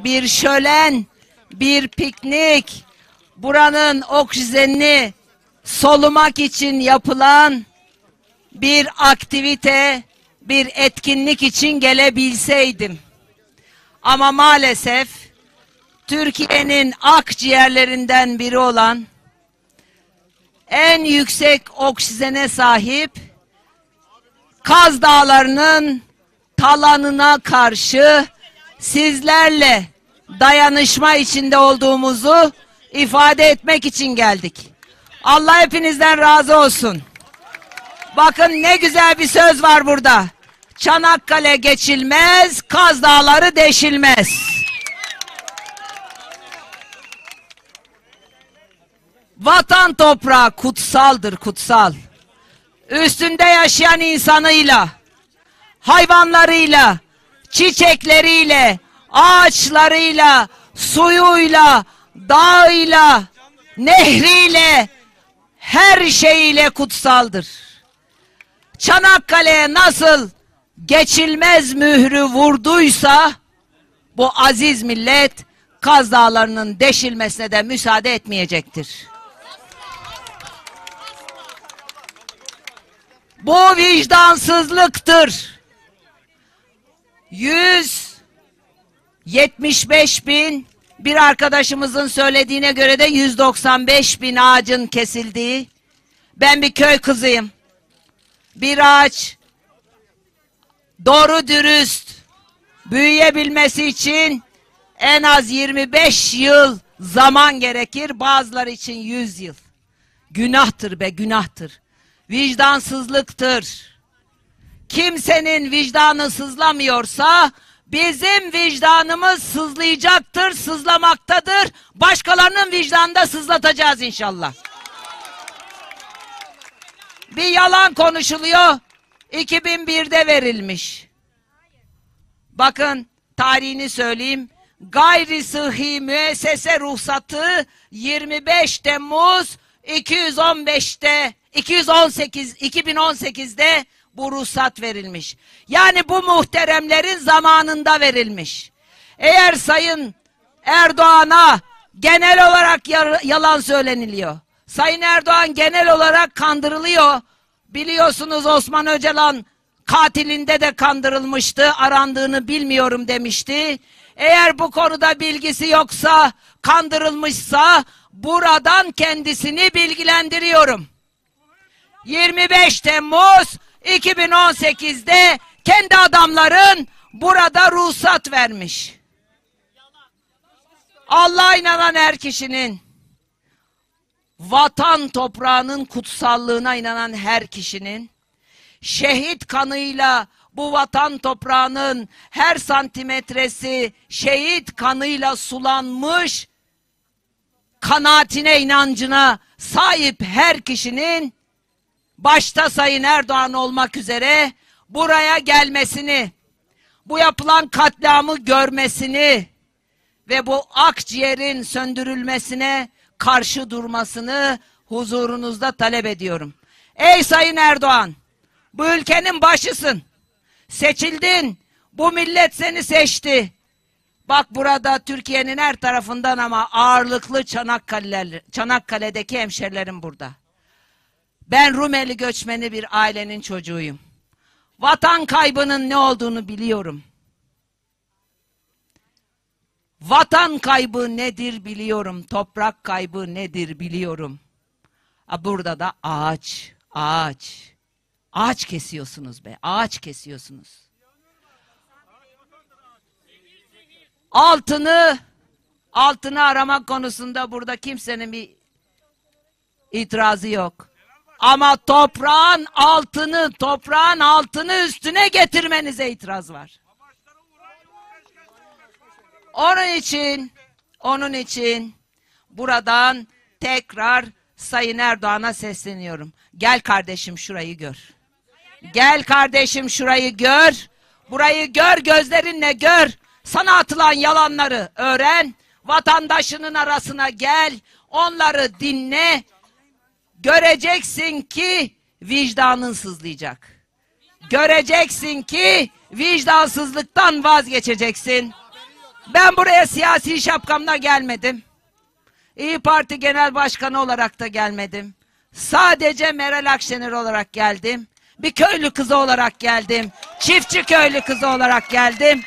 bir şölen, bir piknik, buranın oksijenini solumak için yapılan bir aktivite, bir etkinlik için gelebilseydim. Ama maalesef Türkiye'nin akciğerlerinden biri olan, en yüksek oksijene sahip Kaz Dağları'nın talanına karşı sizlerle dayanışma içinde olduğumuzu ifade etmek için geldik. Allah hepinizden razı olsun. Bakın ne güzel bir söz var burada. Çanakkale geçilmez, Kaz Dağları deşilmez. Vatan toprağı kutsaldır, kutsal. Üstünde yaşayan insanıyla, hayvanlarıyla, çiçekleriyle, ağaçlarıyla, suyuyla, dağıyla, nehriyle, her şeyiyle kutsaldır. Çanakkale'ye nasıl geçilmez mührü vurduysa, bu aziz millet Kaz Dağları'nın deşilmesine de müsaade etmeyecektir. Bu vicdansızlıktır. 175 bin, bir arkadaşımızın söylediğine göre de 195 bin ağacın kesildiği. Ben bir köy kızıyım. Bir ağaç doğru dürüst büyüyebilmesi için en az 25 yıl zaman gerekir. Bazıları için 100 yıl. Günahtır be, günahtır. Vicdansızlıktır. Kimsenin vicdanı sızlamıyorsa bizim vicdanımız sızlayacaktır, sızlamaktadır. Başkalarının vicdanını da sızlatacağız inşallah. Bir yalan konuşuluyor. 2001'de verilmiş. Bakın tarihini söyleyeyim. Gayri sıhhi müessese ruhsatı 25 Temmuz 2018'de bu ruhsat verilmiş. Yani bu muhteremlerin zamanında verilmiş. Eğer Sayın Erdoğan'a genel olarak yalan söyleniliyor, Sayın Erdoğan genel olarak kandırılıyor. Biliyorsunuz Osman Öcalan katilinde de kandırılmıştı, arandığını bilmiyorum demişti. Eğer bu konuda bilgisi yoksa, kandırılmışsa buradan kendisini bilgilendiriyorum. 25 Temmuz 2018'de kendi adamların burada ruhsat vermiş. Allah'a inanan her kişinin, vatan toprağının kutsallığına inanan her kişinin, şehit kanıyla bu vatan toprağının her santimetresi şehit kanıyla sulanmış kanaatine, inancına sahip her kişinin, başta Sayın Erdoğan olmak üzere, buraya gelmesini, bu yapılan katliamı görmesini ve bu akciğerin söndürülmesine karşı durmasını huzurunuzda talep ediyorum. Ey Sayın Erdoğan, bu ülkenin başısın. Seçildin. Bu millet seni seçti. Bak burada Türkiye'nin her tarafından ama ağırlıklı Çanakkale'deki hemşerilerim burada. Ben Rumeli göçmeni bir ailenin çocuğuyum. Vatan kaybının ne olduğunu biliyorum. Vatan kaybı nedir biliyorum. Toprak kaybı nedir biliyorum. Burada da ağaç, ağaç. Ağaç kesiyorsunuz be, ağaç kesiyorsunuz. Altını aramak konusunda burada kimsenin bir itirazı yok. Ama toprağın altını üstüne getirmenize itiraz var. Onun için buradan tekrar Sayın Erdoğan'a sesleniyorum. Gel kardeşim şurayı gör. Gel kardeşim şurayı gör. Burayı gör, gözlerinle gör. Sana atılan yalanları öğren. Vatandaşının arasına gel. Onları dinle. Göreceksin ki vicdanın sızlayacak. Göreceksin ki vicdansızlıktan vazgeçeceksin. Ben buraya siyasi şapkamla gelmedim. İyi Parti Genel Başkanı olarak da gelmedim. Sadece Meral Akşener olarak geldim. Bir köylü kızı olarak geldim. Çiftçi köylü kızı olarak geldim.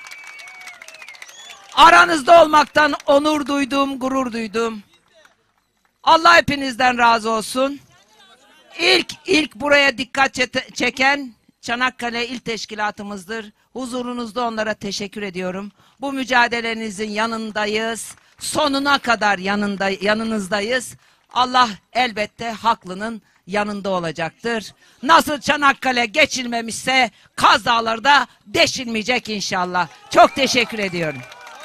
Aranızda olmaktan onur duydum, gurur duydum. Allah hepinizden razı olsun. İlk buraya dikkat çeken Çanakkale İl Teşkilatımızdır. Huzurunuzda onlara teşekkür ediyorum. Bu mücadelenizin yanındayız. Sonuna kadar yanınızdayız. Allah elbette haklının yanında olacaktır. Nasıl Çanakkale geçilmemişse Kaz Dağları da deşilmeyecek inşallah. Çok teşekkür ediyorum.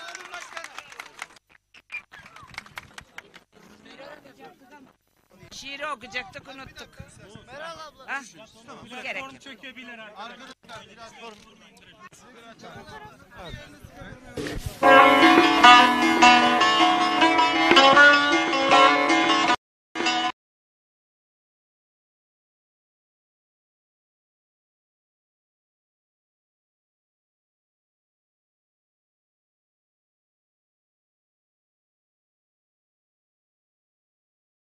Şiiri okuyacaktık, unuttuk. Meral abla. Ha? Gerek yok. Arkadaşlar biraz